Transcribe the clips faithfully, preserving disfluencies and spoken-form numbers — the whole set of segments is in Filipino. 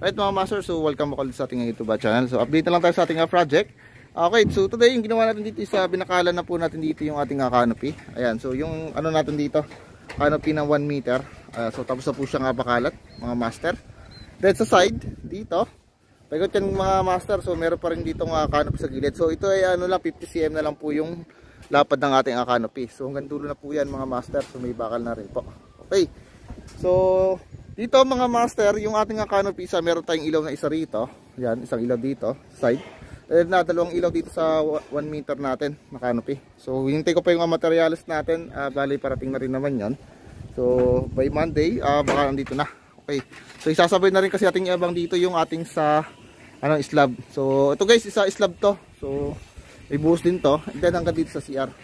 Right mga master, so welcome ako sa ating YouTube channel. So update na lang tayo sa ating uh, project. Okay, so today yung ginawa natin dito sa binakalan na po natin dito yung ating uh, canopy. Ayan, so yung ano natin dito, canopy ng one meter. Uh, so tapos na po siya nga bakalat mga master. Then sa side, dito, pagkat yan mga master, so meron pa rin dito nga canopy sa gilid. So ito ay ano lang, fifty centimeters na lang po yung lapad ng ating uh, canopy. So hanggang dulo na po yan mga master, so may bakal na rin po. Okay, so dito mga master, yung ating canopy isa, meron tayong ilaw na isa rito. Yan, isang ilaw dito, side. And na dalawang ilaw dito sa one meter natin na canopy. So hintay ko pa yung mga materials natin, uh, bali parating na rin naman yan. So by Monday, uh, baka nandito na. Okay, so isasabay na rin kasi ating abang dito yung ating sa ano, slab. So ito guys, isa slab to. So may buhos din to. And then hanggang dito sa C R.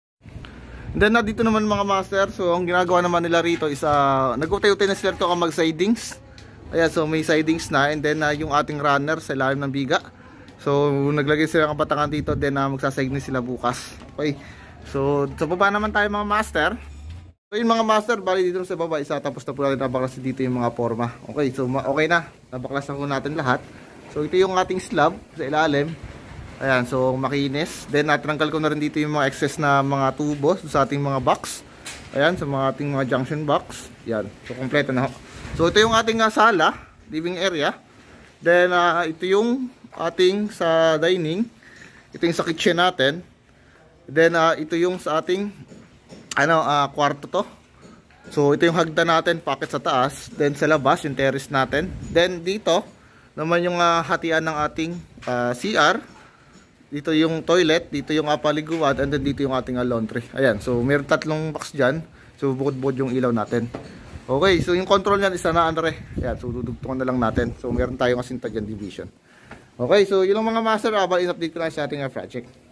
And then na dito naman mga master, so ang ginagawa naman nila rito is uh, nag-utay-utay na sila ito mag sidings. Ayan, so may sidings na, and then uh, yung ating runner sa ilalim ng biga. So naglagay sila ng batangan dito, then uh, magsasiding sila bukas. Okay, so sa baba naman tayo mga master. So yung mga master, bali dito sa baba isa, tapos na po natin nabaklas dito yung mga forma. Okay, so okay na, nabaklas na po natin lahat. So ito yung ating slab sa ilalim. Ayan, so makinis. Then natanggal ko na rin dito yung mga excess na mga tubo sa ating mga box. Ayan, sa mga ating mga junction box. Yan, so kompleto na. So ito yung ating uh, sala, living area. Then uh, ito yung ating sa dining. Ito yung sa kitchen natin. Then uh, ito yung sa ating ano, uh, kwarto to. So ito yung hagdan natin, packet sa taas. Then sa labas, yung terrace natin. Then dito naman yung uh, hatian ng ating uh, C R. Dito yung toilet, dito yung uh, paliguan, and then dito yung ating uh, laundry. Ayan, so meron tatlong box dyan. So bukod-bukod yung ilaw natin. Okay, so yung control nyan is na Andre. Ayan, so dudugtungan na lang natin. So meron tayong asinta dyan division. Okay, so yun ang mga master, habang in-update ko lang sa ating uh, project.